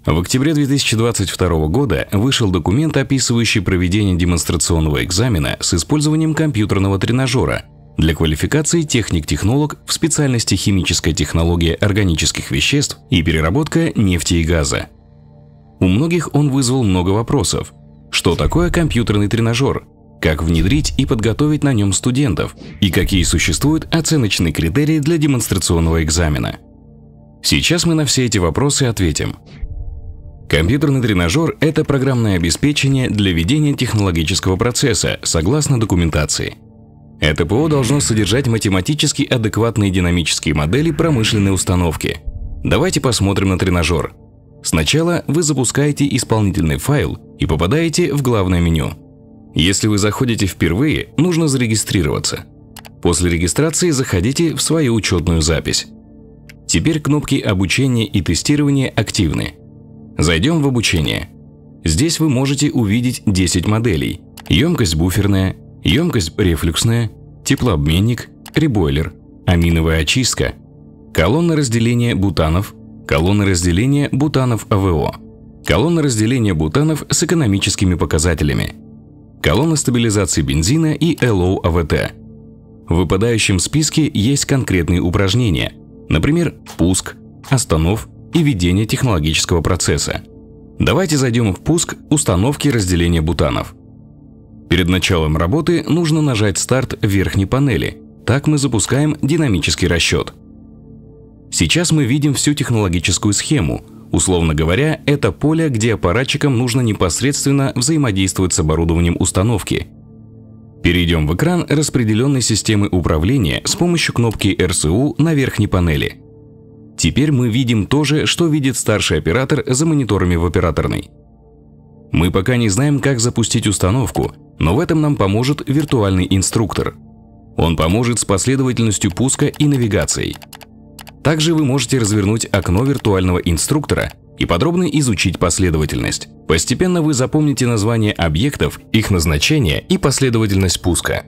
В октябре 2022 года вышел документ, описывающий проведение демонстрационного экзамена с использованием компьютерного тренажера для квалификации техник-технолог в специальности химическая технология органических веществ и переработка нефти и газа. У многих он вызвал много вопросов. Что такое компьютерный тренажер? Как внедрить и подготовить на нем студентов? И какие существуют оценочные критерии для демонстрационного экзамена? Сейчас мы на все эти вопросы ответим. Компьютерный тренажер – это программное обеспечение для ведения технологического процесса согласно документации. Это ПО должно содержать математически адекватные динамические модели промышленной установки. Давайте посмотрим на тренажер. Сначала вы запускаете исполнительный файл и попадаете в главное меню. Если вы заходите впервые, нужно зарегистрироваться. После регистрации заходите в свою учетную запись. Теперь кнопки обучения и тестирования активны. Зайдем в обучение. Здесь вы можете увидеть 10 моделей: емкость буферная, емкость рефлюксная, теплообменник, ребойлер, аминовая очистка, колонна разделения бутанов, колонна разделения бутанов АВО, колонна разделения бутанов с экономическими показателями, колонна стабилизации бензина и LO-АВТ. В выпадающем списке есть конкретные упражнения, например, пуск, останов и ведение технологического процесса. Давайте зайдем в пуск установки разделения бутанов. Перед началом работы нужно нажать «Старт» в верхней панели. Так мы запускаем динамический расчет. Сейчас мы видим всю технологическую схему. Условно говоря, это поле, где аппаратчикам нужно непосредственно взаимодействовать с оборудованием установки. Перейдем в экран распределенной системы управления с помощью кнопки РСУ на верхней панели. Теперь мы видим то же, что видит старший оператор за мониторами в операторной. Мы пока не знаем, как запустить установку, но в этом нам поможет виртуальный инструктор. Он поможет с последовательностью пуска и навигацией. Также вы можете развернуть окно виртуального инструктора и подробно изучить последовательность. Постепенно вы запомните названия объектов, их назначение и последовательность пуска.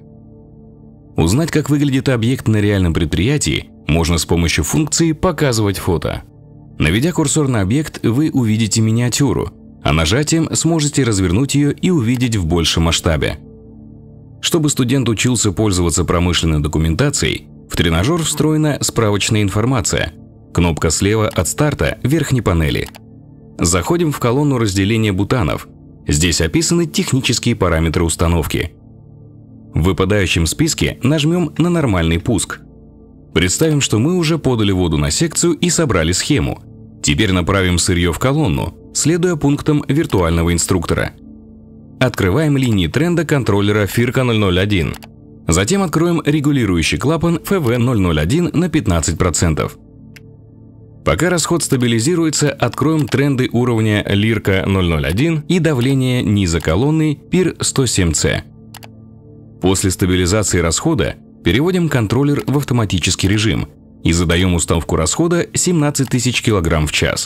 Узнать, как выглядит объект на реальном предприятии, можно с помощью функции «Показывать фото». Наведя курсор на объект, вы увидите миниатюру, а нажатием сможете развернуть ее и увидеть в большем масштабе. Чтобы студент учился пользоваться промышленной документацией, в тренажер встроена справочная информация. Кнопка слева от старта верхней панели. Заходим в колонну разделения бутанов. Здесь описаны технические параметры установки. В выпадающем списке нажмем на «Нормальный пуск». Представим, что мы уже подали воду на секцию и собрали схему. Теперь направим сырье в колонну, следуя пунктам виртуального инструктора. Открываем линии тренда контроллера FIRCA 001. Затем откроем регулирующий клапан FV001 на 15%. Пока расход стабилизируется, откроем тренды уровня LIRCA 001 и давление низа колонны PIR 107C. После стабилизации расхода переводим контроллер в автоматический режим и задаем установку расхода 17 тысяч кг в час.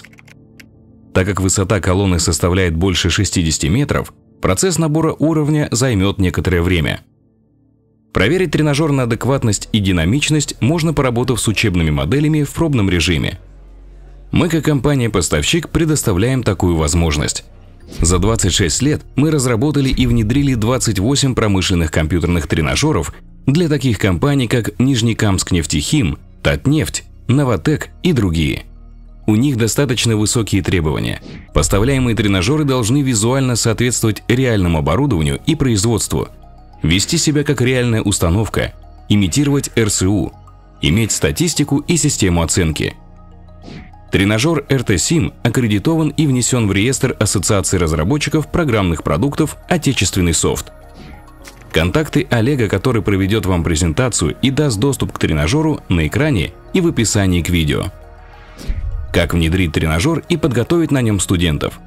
Так как высота колонны составляет больше 60 метров, процесс набора уровня займет некоторое время. Проверить тренажер на адекватность и динамичность можно, поработав с учебными моделями в пробном режиме. Мы, как компания-поставщик, предоставляем такую возможность. За 26 лет мы разработали и внедрили 28 промышленных компьютерных тренажеров для таких компаний, как Нижнекамскнефтехим, Татнефть, Новотек и другие. У них достаточно высокие требования. Поставляемые тренажеры должны визуально соответствовать реальному оборудованию и производству, вести себя как реальная установка, имитировать РСУ, иметь статистику и систему оценки. Тренажер RT-SIM аккредитован и внесен в реестр Ассоциации разработчиков программных продуктов «Отечественный софт». Контакты Олега, который проведет вам презентацию и даст доступ к тренажеру, на экране и в описании к видео. Как внедрить тренажер и подготовить на нем студентов.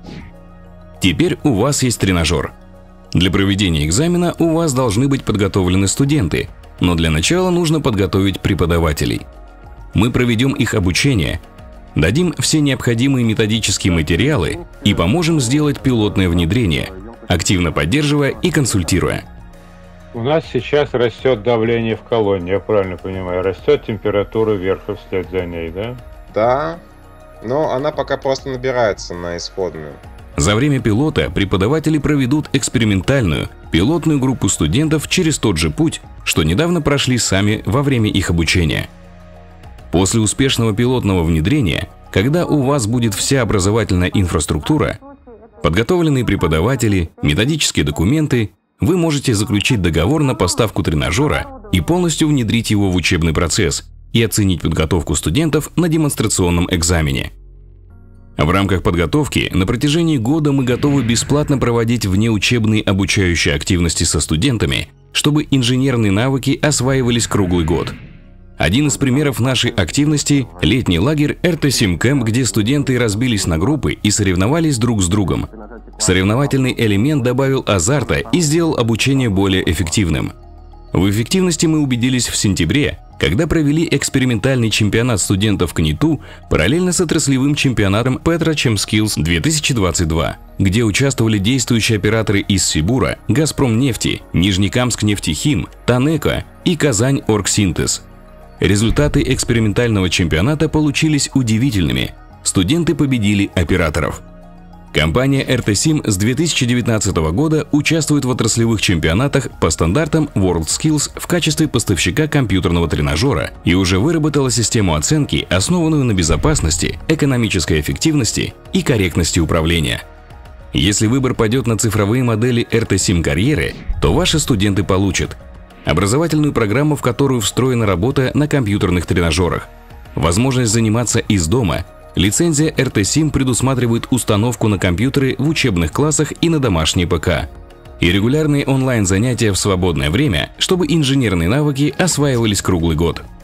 Теперь у вас есть тренажер. Для проведения экзамена у вас должны быть подготовлены студенты, но для начала нужно подготовить преподавателей. Мы проведем их обучение, дадим все необходимые методические материалы и поможем сделать пилотное внедрение, активно поддерживая и консультируя. У нас сейчас растет давление в колонне, я правильно понимаю? Растет температура вверх вслед за ней, да? Да. но она пока просто набирается на исходную. За время пилота преподаватели проведут экспериментальную, пилотную группу студентов через тот же путь, что недавно прошли сами во время их обучения. После успешного пилотного внедрения, когда у вас будет вся образовательная инфраструктура, подготовленные преподаватели, методические документы, вы можете заключить договор на поставку тренажера и полностью внедрить его в учебный процесс и оценить подготовку студентов на демонстрационном экзамене. В рамках подготовки на протяжении года мы готовы бесплатно проводить внеучебные обучающие активности со студентами, чтобы инженерные навыки осваивались круглый год. Один из примеров нашей активности – летний лагерь RT-Sim Camp, где студенты разбились на группы и соревновались друг с другом. Соревновательный элемент добавил азарта и сделал обучение более эффективным. В эффективности мы убедились в сентябре, когда провели экспериментальный чемпионат студентов КНИТУ параллельно с отраслевым чемпионатом Petrochem Skills 2022, где участвовали действующие операторы из Сибура, Газпромнефти, Нижнекамскнефтехим, Танеко и Казань Оргсинтез. Результаты экспериментального чемпионата получились удивительными. Студенты победили операторов. Компания RT-Sim с 2019 года участвует в отраслевых чемпионатах по стандартам WorldSkills в качестве поставщика компьютерного тренажера и уже выработала систему оценки, основанную на безопасности, экономической эффективности и корректности управления. Если выбор пойдет на цифровые модели RT-Sim карьеры, то ваши студенты получат образовательную программу, в которую встроена работа на компьютерных тренажерах, возможность заниматься из дома. Лицензия RT-Sim предусматривает установку на компьютеры в учебных классах и на домашние ПК. И регулярные онлайн-занятия в свободное время, чтобы инженерные навыки осваивались круглый год.